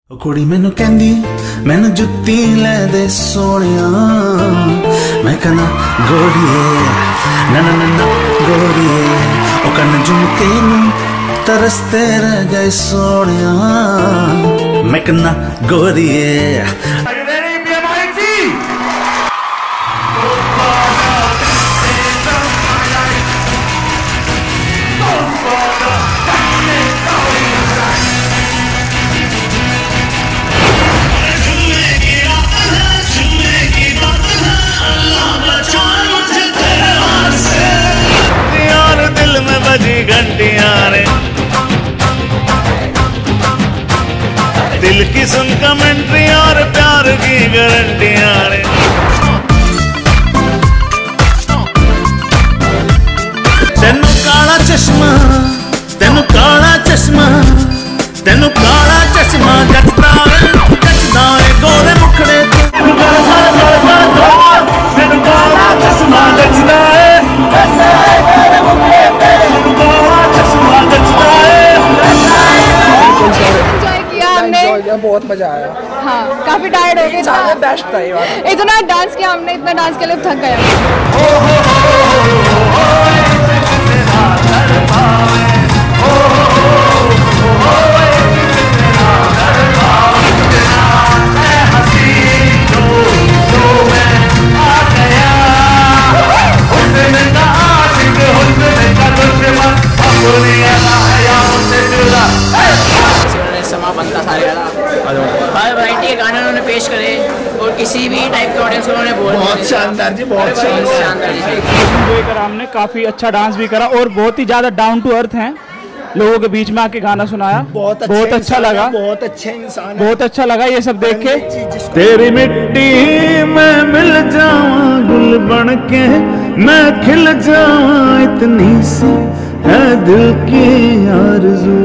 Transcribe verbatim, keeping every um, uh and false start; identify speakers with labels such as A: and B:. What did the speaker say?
A: कुड़ी मैनू कहंदी मैनू जुत्ती लै दे सोनिया, मैं कहना गोरिए ना ना ना ना गोरिए, ओ कन झुमके नू तरसते रह गए सोनिया, मैं कहना गोरिए।
B: घंटियां रे दिल की सुन कमेंट्री और प्यार की गारंटियां रे।
A: तेनू काला चश्मा तेनू काला चश्मा तेनू काला चश्मा जचदा जचदा गोरे मुखड़े तेनू काला चश्मा जचदा
C: बहुत मजा आया।
D: हाँ, काफी टायर्ड हो गए,
C: बेस्ट था ये वाला।
D: इतना डांस किया हमने, इतना डांस के लिए थक गया।
E: बनता सारे हर वैरायटी के गाने उन्होंने पेश करे और किसी भी टाइप के ऑडियंस को उन्होंने बोल
C: बहुत शानदार जी, बहुत शानदार
E: जी।
F: हमने काफी अच्छा डांस भी करा और बहुत ही ज्यादा डाउन टू अर्थ हैं, लोगों के बीच में आके गाना सुनाया,
C: बहुत
F: बहुत अच्छा लगा,
C: बहुत अच्छे इंसान,
F: बहुत अच्छा लगा ये सब देख के।
B: तेरी मिट्टी में मिल जाऊं गुल बन के मैं खिल जाऊं, इतनी सी है दिल की आरज़ू।